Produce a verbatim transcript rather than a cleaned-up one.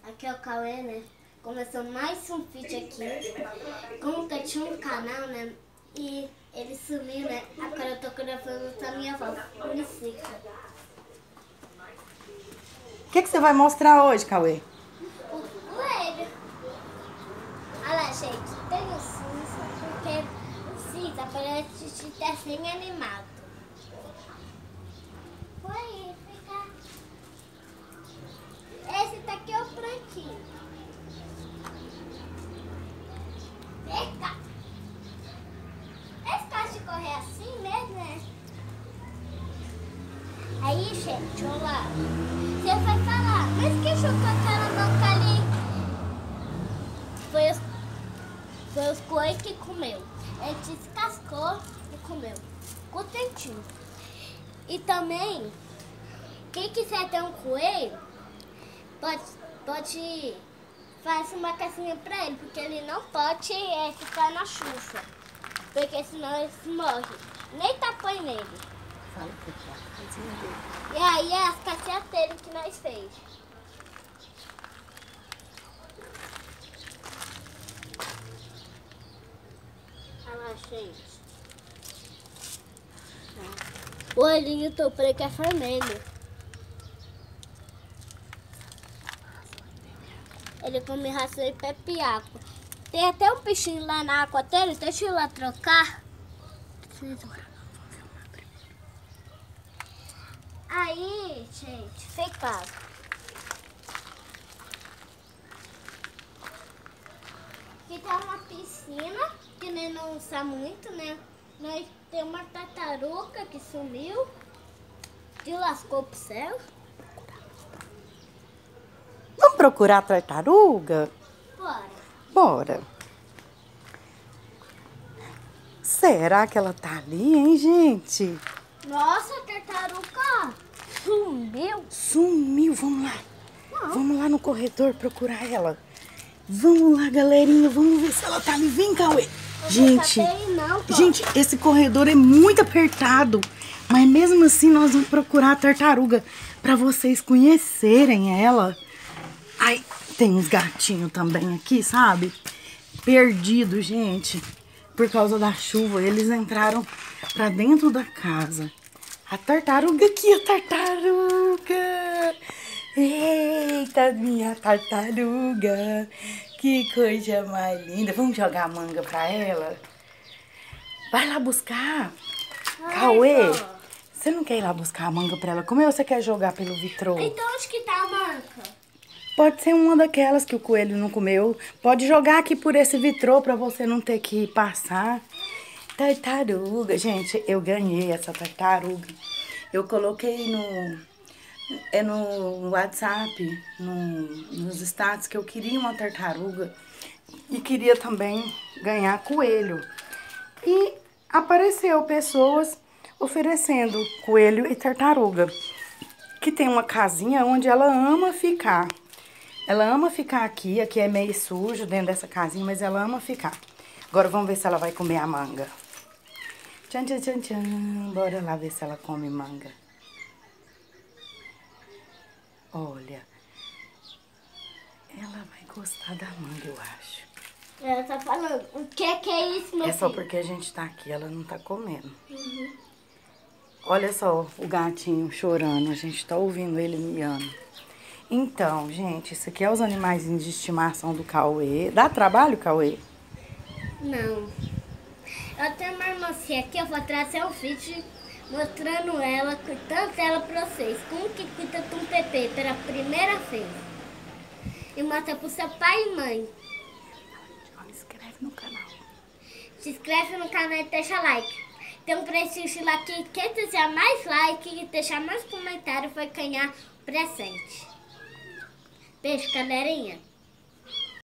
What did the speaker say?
Aqui é o Cauê, né? Começou mais um vídeo aqui. Como que eu tinha um canal, né? E ele sumiu, né? Agora eu tô gravando com a minha avó, Unicicla. O que, que você vai mostrar hoje, Cauê? O coelho. Olha lá, gente. Tem o cinza, porque o cinza parece desenho animado. Foi, fica. Esse daqui é o branquinho. Fica. Esse gosta de correr assim mesmo, né? Aí, gente, olha lá. Você vai falar, mas quem chutou aquela boca ali? Foi os, foi os coelhos que comeu. Ele descascou e comeu. Ficou dentinho. E também, quem quiser ter um coelho, pode, pode fazer uma casinha pra ele, porque ele não pode é, ficar na chuva. Porque senão ele morre. Nem tapõe nele. Fala que é a casinha dele. E aí é as casinhas dele que nós fez. Olha lá, gente. O olhinho do preto é vermelho. Ele come ração e pepiaco. Tem até um bichinho lá na água dele. Deixa eu ir lá trocar. Aí, gente, fica. Aqui tá uma piscina, que nem não usa muito, né? Nós tem uma tartaruga que sumiu, que lascou pro céu. Vamos procurar a tartaruga? Bora. Bora. Será que ela tá ali, hein, gente? Nossa, a tartaruga sumiu. Sumiu, vamos lá. Não. Vamos lá no corredor procurar ela. Vamos lá, galerinha, vamos ver se ela tá ali. Vem, Cauê. Gente, não, gente, esse corredor é muito apertado. Mas mesmo assim nós vamos procurar a tartaruga pra vocês conhecerem ela. Ai, tem uns gatinhos também aqui, sabe? Perdidos, gente. Por causa da chuva, eles entraram pra dentro da casa. A tartaruga aqui, a tartaruga. Eita, minha tartaruga. Que coisa mais linda. Vamos jogar manga pra ela? Vai lá buscar. Ai, Cauê, vó. você não quer ir lá buscar a manga pra ela comer ou você quer jogar pelo vitrô? Então onde que tá a manga? Pode ser uma daquelas que o coelho não comeu. Pode jogar aqui por esse vitrô pra você não ter que passar. Tartaruga. Gente, eu ganhei essa tartaruga. Eu coloquei no, é no WhatsApp, no, nos status, que eu queria uma tartaruga. E queria também ganhar coelho. E apareceu pessoas oferecendo coelho e tartaruga. Que tem uma casinha onde ela ama ficar. Ela ama ficar aqui, aqui é meio sujo dentro dessa casinha, mas ela ama ficar. Agora vamos ver se ela vai comer a manga. Tchan, tchan, tchan, tchan. Bora lá ver se ela come manga. Olha, ela vai gostar da manga, eu acho. Ela tá falando, o que que é isso, meu É só filho? porque a gente tá aqui, ela não tá comendo. Uhum. Olha só o gatinho chorando, a gente tá ouvindo ele miando. Então, gente, isso aqui é os animaizinhos de estimação do Cauê. Dá trabalho, Cauê? Não. Eu tenho uma irmãzinha aqui, eu vou trazer um vídeo mostrando ela, cuidando dela pra vocês. Como que cuida de um bebê pela primeira vez. E mostra pro seu pai e mãe. Se inscreve no canal. Se inscreve no canal e deixa like. Tem um prestígio lá que quem deixar mais like e deixar mais comentário vai ganhar presente. Beijo, galerinha.